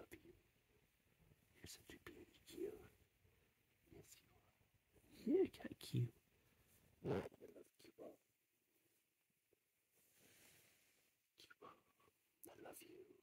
love you. You're such a beauty, cute. Yes, you are. You're kind of cute. I love Cuba. Cuba, I love you.